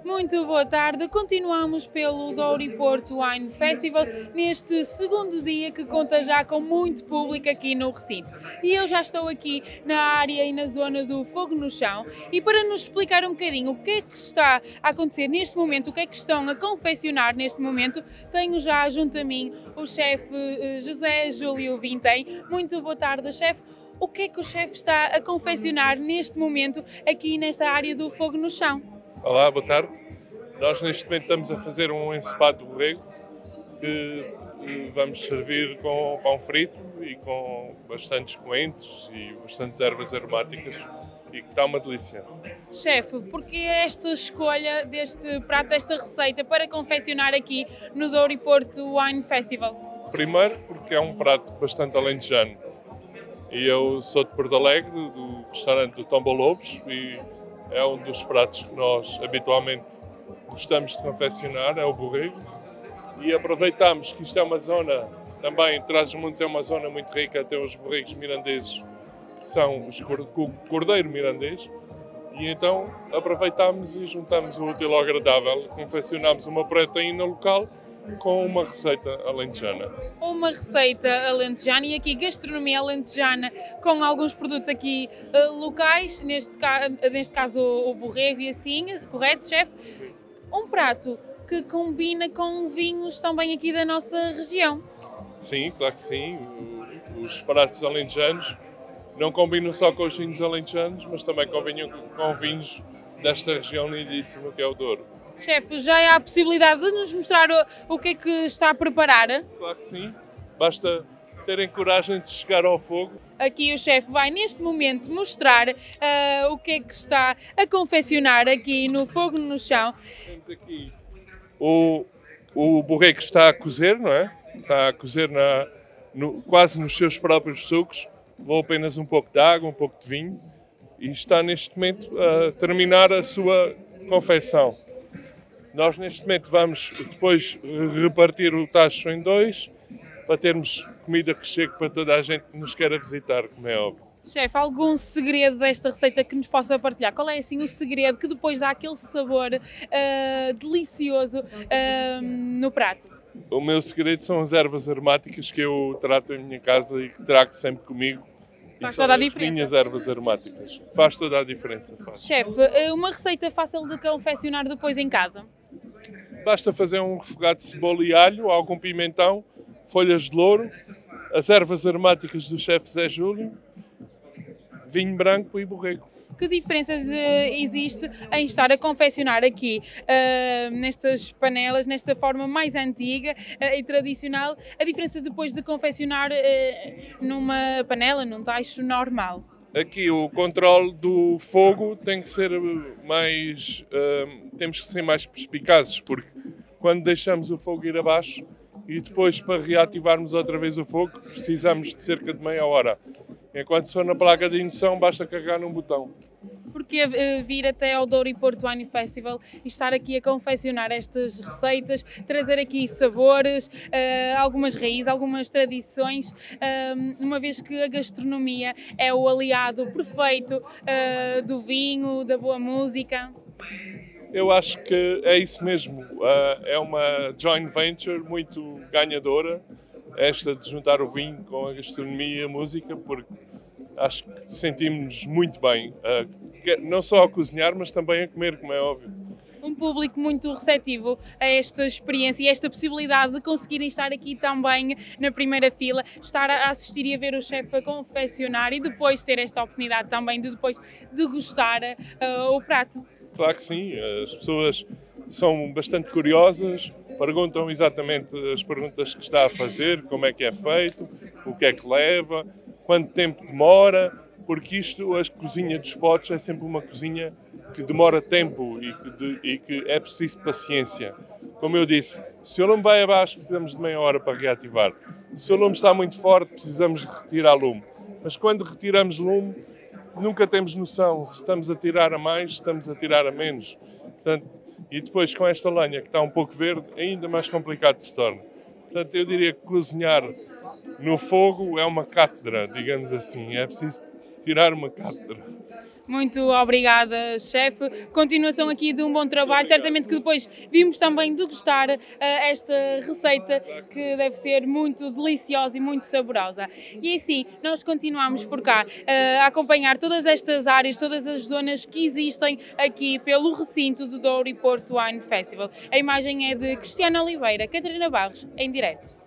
Muito boa tarde. Continuamos pelo Douro e Porto Wine Festival neste segundo dia que conta já com muito público aqui no recinto. E eu já estou aqui na área e na zona do fogo no chão e para nos explicar um bocadinho o que é que está a acontecer neste momento, o que é que estão a confeccionar neste momento, tenho já junto a mim o chefe José Júlio Vintém. Muito boa tarde, chefe. O que é que o chefe está a confeccionar neste momento aqui nesta área do fogo no chão? Olá, boa tarde. Nós neste momento estamos a fazer um ensopado de borrego que vamos servir com pão frito e com bastantes coentros e bastantes ervas aromáticas e que está uma delícia. Chefe, porquê esta escolha deste prato, desta receita para confeccionar aqui no Douro e Porto Wine Festival? Primeiro porque é um prato bastante alentejano e eu sou de Porto Alegre, do restaurante do Tomba Lobos, e é um dos pratos que nós habitualmente gostamos de confeccionar, é o borrego. E aproveitamos que isto é uma zona, também Trás-os-Montes é uma zona muito rica, tem os borregos mirandeses, que são o cordeiro mirandês. E então aproveitamos e juntamos o útil ao agradável, confeccionamos uma proteína local com uma receita alentejana. Uma receita alentejana e aqui gastronomia alentejana com alguns produtos aqui locais, neste caso o borrego e assim, correto, chefe? Um prato que combina com vinhos também aqui da nossa região. Sim, claro que sim. Os pratos alentejanos não combinam só com os vinhos alentejanos, mas também combinam com vinhos desta região lindíssima que é o Douro. Chefe, já há a possibilidade de nos mostrar o que é que está a preparar? Claro que sim. Basta terem coragem de chegar ao fogo. Aqui o chefe vai neste momento mostrar o que é que está a confeccionar aqui no fogo no chão. Temos aqui o borrego que está a cozer, não é? Está a cozer quase nos seus próprios sucos. Vou apenas um pouco de água, um pouco de vinho e está neste momento a terminar a sua confecção. Nós neste momento vamos depois repartir o tacho em dois para termos comida que chegue para toda a gente que nos queira visitar, como é óbvio. Chefe, algum segredo desta receita que nos possa partilhar? Qual é assim o segredo que depois dá aquele sabor delicioso no prato? O meu segredo são as ervas aromáticas que eu trato em minha casa e que trago sempre comigo. Faz toda a diferença. As minhas ervas aromáticas. Faz toda a diferença. Chefe, uma receita fácil de confeccionar depois em casa? Basta fazer um refogado de cebola e alho, algum pimentão, folhas de louro, as ervas aromáticas do chefe Zé Júlio, vinho branco e borrego. Que diferenças existe em estar a confeccionar aqui nestas panelas, nesta forma mais antiga e tradicional, a diferença depois de confeccionar numa panela, num tacho normal? Aqui o controle do fogo tem que ser mais... temos que ser mais perspicazes, porque quando deixamos o fogo ir abaixo e depois para reativarmos outra vez o fogo precisamos de cerca de meia hora. Enquanto se for na placa de indução basta carregar num botão. Porque vir até ao Douro e Porto Wine Festival e estar aqui a confeccionar estas receitas, trazer aqui sabores, algumas raízes, algumas tradições, uma vez que a gastronomia é o aliado perfeito do vinho, da boa música? Eu acho que é isso mesmo. É uma joint venture muito ganhadora, esta de juntar o vinho com a gastronomia e a música, porque acho que sentimos-nos muito bem, não só a cozinhar, mas também a comer, como é óbvio. Um público muito receptivo a esta experiência e esta possibilidade de conseguirem estar aqui também na primeira fila, estar a assistir e a ver o chefe a confeccionar e depois ter esta oportunidade também de depois degustar o prato. Claro que sim, as pessoas são bastante curiosas, perguntam exatamente as perguntas que está a fazer, como é que é feito, o que é que leva, quanto tempo demora, porque a cozinha dos potes é sempre uma cozinha que demora tempo e que é preciso paciência. Como eu disse, se o lume vai abaixo, precisamos de meia hora para reativar. Se o lume está muito forte, precisamos de retirar lume. Mas quando retiramos lume, nunca temos noção se estamos a tirar a mais, se estamos a tirar a menos. Portanto, e depois com esta lenha que está um pouco verde, ainda mais complicado se torna. Portanto, eu diria que cozinhar no fogo é uma cátedra, digamos assim. É preciso tirar uma cátedra. Muito obrigada, chefe. Continuação aqui de um bom trabalho. Certamente que depois vimos também degustar esta receita que deve ser muito deliciosa e muito saborosa. E assim, nós continuamos por cá a acompanhar todas estas áreas, todas as zonas que existem aqui pelo recinto do Douro e Porto Wine Festival. A imagem é de Cristiana Oliveira, Catarina Barros, em direto.